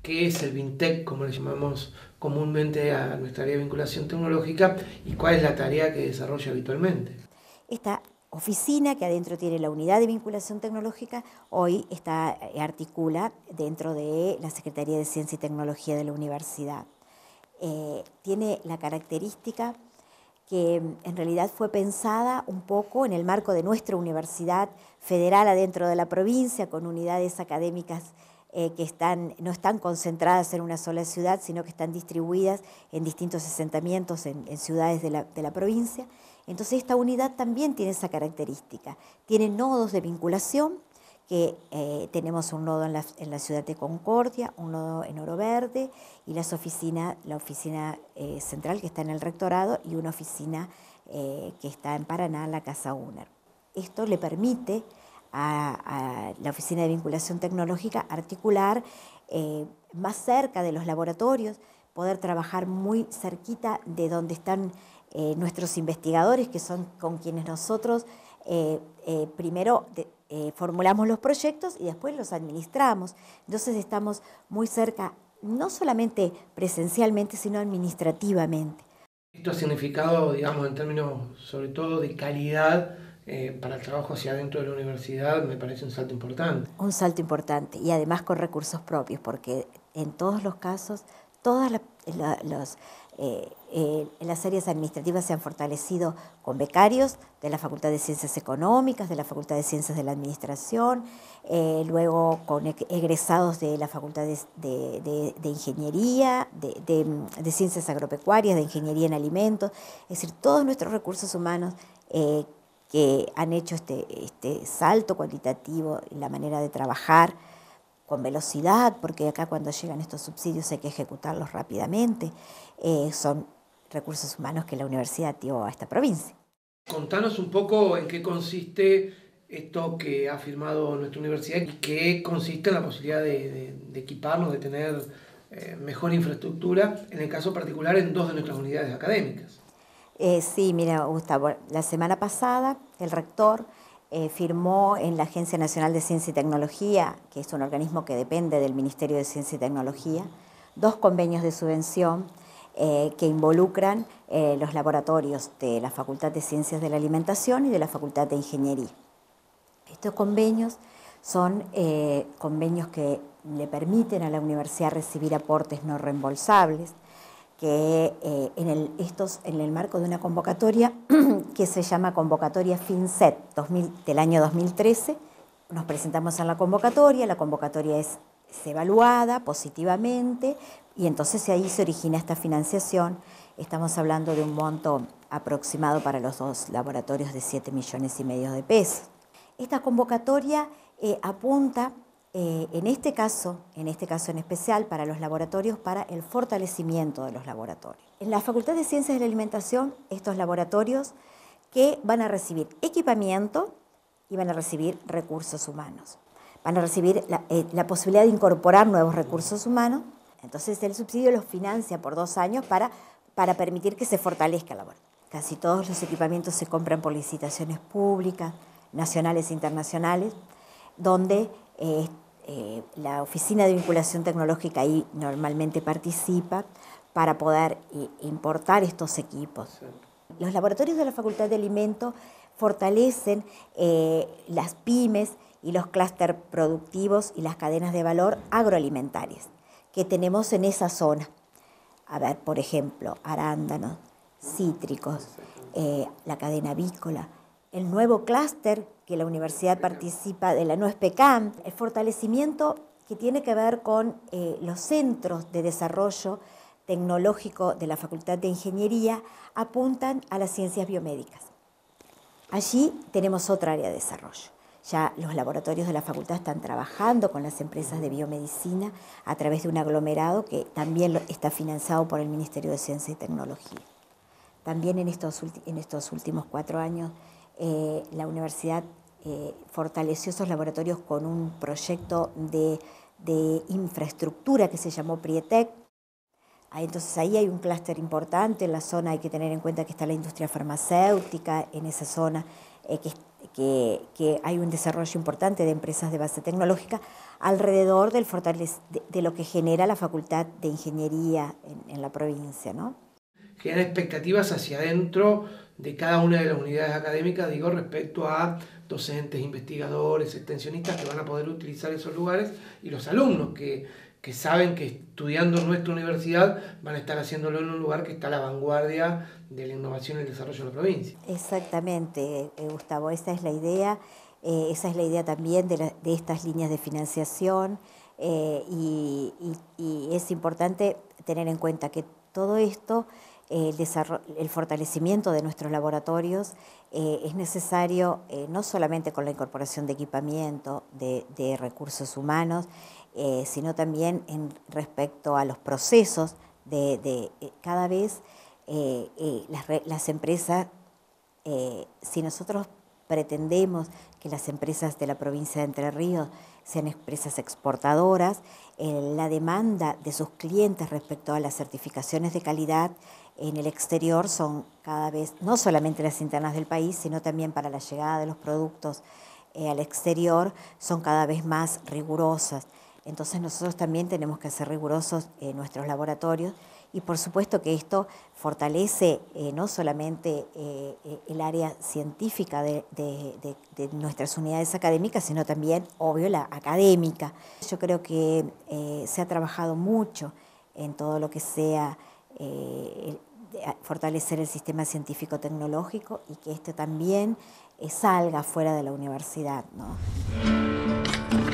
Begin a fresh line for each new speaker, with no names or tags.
qué es el BINTEC, como le llamamos comúnmente a nuestra área de vinculación tecnológica, y cuál es la tarea que desarrolla habitualmente.
Esta oficina, que adentro tiene la unidad de vinculación tecnológica, hoy articula dentro de la Secretaría de Ciencia y Tecnología de la universidad. Tiene la característica que en realidad fue pensada un poco en el marco de nuestra universidad federal adentro de la provincia, con unidades académicas que no están concentradas en una sola ciudad, sino que están distribuidas en distintos asentamientos en ciudades de la provincia. Entonces esta unidad también tiene esa característica. Tiene nodos de vinculación, que tenemos un nodo en la ciudad de Concordia, un nodo en Oro Verde, y la oficina central que está en el rectorado, y una oficina que está en Paraná, la Casa UNER. Esto le permite a la Oficina de Vinculación Tecnológica articular más cerca de los laboratorios, poder trabajar muy cerquita de donde están nuestros investigadores, que son con quienes nosotros primero formulamos los proyectos y después los administramos. Entonces estamos muy cerca, no solamente presencialmente, sino administrativamente.
Esto ha significado, digamos, en términos sobre todo de calidad para el trabajo hacia adentro de la universidad, me parece un salto importante.
Un salto importante, y además con recursos propios, porque en todos los casos, todas las áreas administrativas se han fortalecido con becarios de la Facultad de Ciencias Económicas, de la Facultad de Ciencias de la Administración, luego con egresados de la Facultad de Ingeniería, de Ciencias Agropecuarias, de Ingeniería en Alimentos. Es decir, todos nuestros recursos humanos que han hecho este salto cualitativo en la manera de trabajar con velocidad, porque acá cuando llegan estos subsidios hay que ejecutarlos rápidamente, son recursos humanos que la universidad dio a esta provincia.
Contanos un poco en qué consiste esto que ha firmado nuestra universidad y qué consiste en la posibilidad de equiparnos, de tener mejor infraestructura, en el caso particular en dos de nuestras unidades académicas.
Sí, mira, Gustavo, la semana pasada el rector firmó en la Agencia Nacional de Ciencia y Tecnología, que es un organismo que depende del Ministerio de Ciencia y Tecnología, 2 convenios de subvención que involucran los laboratorios de la Facultad de Ciencias de la Alimentación y de la Facultad de Ingeniería. Estos convenios son convenios que le permiten a la universidad recibir aportes no reembolsables, que en el marco de una convocatoria que se llama Convocatoria FinCET del año 2013, nos presentamos en la convocatoria es evaluada positivamente y entonces ahí se origina esta financiación. Estamos hablando de un monto aproximado para los 2 laboratorios de 7,5 millones de pesos. Esta convocatoria apunta en este caso en especial para los laboratorios, para el fortalecimiento de los laboratorios. En la Facultad de Ciencias de la Alimentación, estos laboratorios que van a recibir equipamiento y van a recibir recursos humanos. Van a recibir la posibilidad de incorporar nuevos recursos humanos. Entonces el subsidio los financia por 2 años para permitir que se fortalezca el laboratorio. Casi todos los equipamientos se compran por licitaciones públicas, nacionales e internacionales, donde la Oficina de Vinculación Tecnológica ahí normalmente participa para poder importar estos equipos. Los laboratorios de la Facultad de Alimentos fortalecen las pymes y los clústeres productivos y las cadenas de valor agroalimentarias que tenemos en esa zona. A ver, por ejemplo, arándanos, cítricos, la cadena avícola, el nuevo clúster que la universidad participa de la NUESPECAM, el fortalecimiento que tiene que ver con los centros de desarrollo tecnológico de la Facultad de Ingeniería apuntan a las ciencias biomédicas. Allí tenemos otra área de desarrollo. Ya los laboratorios de la facultad están trabajando con las empresas de biomedicina a través de un aglomerado que también está financiado por el Ministerio de Ciencia y Tecnología. También en estos últimos 4 años la universidad fortaleció esos laboratorios con un proyecto de infraestructura que se llamó PRIETEC. Entonces ahí hay un clúster importante en la zona. Hay que tener en cuenta que está la industria farmacéutica en esa zona, que que hay un desarrollo importante de empresas de base tecnológica alrededor de lo que genera la Facultad de Ingeniería en la provincia, ¿no?
Genera expectativas hacia adentro de cada una de las unidades académicas, digo, respecto a docentes, investigadores, extensionistas que van a poder utilizar esos lugares, y los alumnos que saben que estudiando en nuestra universidad van a estar haciéndolo en un lugar que está a la vanguardia de la innovación y el desarrollo de la provincia.
Exactamente, Gustavo, esa es la idea también de estas líneas de financiación, y es importante tener en cuenta que todo esto, el fortalecimiento de nuestros laboratorios, es necesario no solamente con la incorporación de equipamiento, de recursos humanos, sino también respecto a los procesos cada vez las empresas, si nosotros pretendemos que las empresas de la provincia de Entre Ríos sean empresas exportadoras, la demanda de sus clientes respecto a las certificaciones de calidad en el exterior son cada vez, no solamente las internas del país, sino también para la llegada de los productos al exterior, son cada vez más rigurosas. Entonces nosotros también tenemos que ser rigurosos en nuestros laboratorios, y por supuesto que esto fortalece no solamente el área científica de nuestras unidades académicas, sino también, obvio, la académica. Yo creo que se ha trabajado mucho en todo lo que sea fortalecer el sistema científico-tecnológico, y que esto también salga fuera de la universidad, ¿no?